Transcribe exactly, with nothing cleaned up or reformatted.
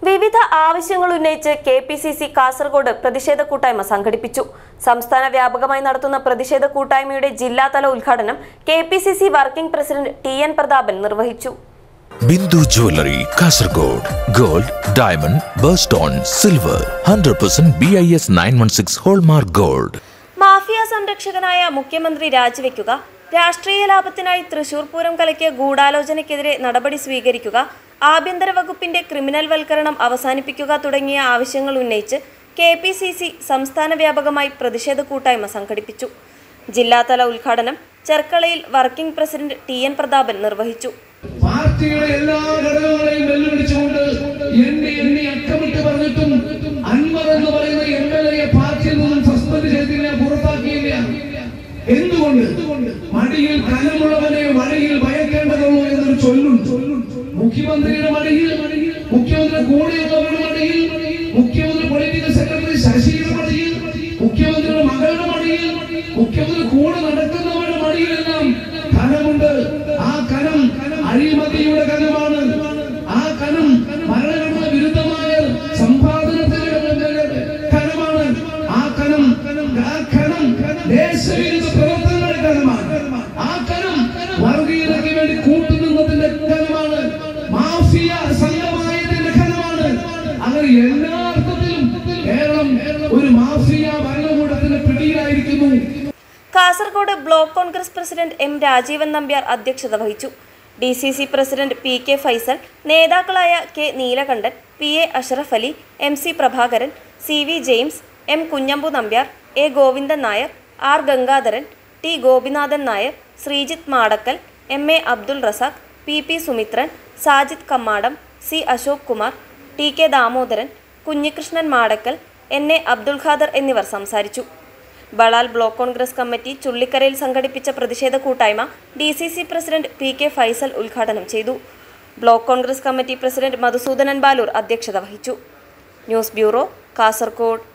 വിവിധ ആവശ്യങ്ങൾ ഉന്നയിച്ച് K P C C Kasaragod പ്രതിഷേധ കൂട്ടായ്മ സംഘടിപ്പിച്ചു. സംസ്ഥാന വ്യാപകമായി നടത്തുന്ന പ്രതിഷേധ കൂട്ടായ്മയുടെ ജില്ലാതല ഉദ്ഘാടനം K P C C working president T N Prathapan നിർവഹിച്ചു. Bindu jewellery Kasaragod gold, diamond, birthstone, silver, hundred percent B I S nine one six hallmark gold. Mafia സംരക്ഷകനായ മുഖ്യമന്ത്രി രാജിവെക്കുക, രാഷ്ട്രീയ ലാഭത്തിനായി തൃശൂർ പൂരം കലക്കിയ ഗൂഢാലോചനയ്ക്കെതിരെ നടപടി സ്വീകരിക്കുക, ആഭ്യന്തര വകുപ്പിന്റെ ക്രിമിനൽ വൽക്കരണം അവസാനിപ്പിക്കുക തുടങ്ങിയ ആവശ്യങ്ങൾ ഉന്നയിച്ച് കെ പി സി സി സംസ്ഥാന വ്യാപകമായി പ്രതിഷേധ കൂട്ടായ്മ സംഘടിപ്പിച്ചു. ജില്ലാതല ഉദ്ഘാടനം ചെർക്കളയിൽ working president T N Prathapan നിർവഹിച്ചു. പാർട്ടിയുടെ എല്ലാ ഘടകങ്ങളെയും വെല്ലുവിളിച്ചുകൊണ്ട് എണ്ണി എണ്ണി അക്കമിട്ട് പറഞ്ഞിട്ടും അൻവർ എന്ന് പറയുന്ന എം എൽ എയെ പാർട്ടിയിൽ നിന്നും സസ്പെൻഡ് ചെയ്തില്ല, പുറത്താക്കിയില്ല. എന്തുകൊണ്ട്? മടിയിൽ കനമുള്ളവനെ വഴിയിൽ ഭയക്കേണ്ടതുള്ളൂ എന്നൊരു ചൊല്ലുണ്ട്. മുഖ്യമന്ത്രിയുടെ മടിയിൽ, മുഖ്യമന്ത്രിയുടെ കൂടെയുള്ളവരുടെ മടിയിൽ, മുഖ്യമന്ത്രി പൊളിറ്റിക്കൽ സെക്രട്ടറി ശശിയുടെ മടിയിൽ, മുഖ്യമന്ത്രിയുടെ മകളുടെ മടിയിൽ, മുഖ്യമന്ത്രി കൂടെ നടക്കുന്നവരുടെ മടിയിലെല്ലാം കനമുണ്ട്. ആ കനം അഴിമതിയുടെ കനമാണ്. ആ കനം ഭരണഘടന വിരുദ്ധമായ സമ്പാദനത്തിന്റെ കനമാണ്. ആ കനം ആ കനം ദേശവിരുദ്ധ പ്രവർത്തനങ്ങളുടെ കനമാണ്. ആ കനം വർഗീയതയ്ക്ക് വേണ്ടി കൂട്ടുനിന്നതിന്റെ കനമാണ്. മാഫിയ സംഘമായതിന്റെ കനമാണ്. അങ്ങനെ എല്ലാ അർത്ഥത്തിലും കേരളം ഒരു മാഫിയ ഭരണകൂടത്തിന്റെ പിടിയിലായിരിക്കുന്നു. Kasaragod block Congress president M Rajeevan Nambiar അധ്യക്ഷത വഹിച്ചു. D C C president P K Faisal, നേതാക്കളായ K Neelakantan, P A Ashraf Ali, M C Prabhakaran, C V James, M Kunhambu Nambiar, A Govindan Nair, R Gangadharan, T Gopinathan Nair, Sreejith Madakkal, M A Abdul Razak, P P Sumithran, Sajid Kammadam, C Ashok Kumar, T K Damodaran, Kunhikrishnan Madakkal, N A Abdul Khader എന്നിവർ സംസാരിച്ചു. Balal block Congress committee ചുള്ളിക്കരയിൽ സംഘടിപ്പിച്ച പ്രതിഷേധ കൂട്ടായ്മ D C C president P K Faisal ഉദ്ഘാടനം ചെയ്തു. Block Congress committee president Madhusudanan Balur അധ്യക്ഷത വഹിച്ചു. News bureau, Kasaragod.